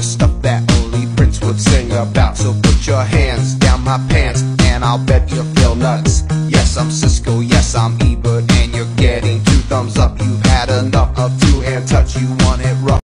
stuff that only Prince would sing about. So put your hands down my pants and I'll bet you feel nuts. Yes, I'm Cisco, yes, I'm Ebert, and you're getting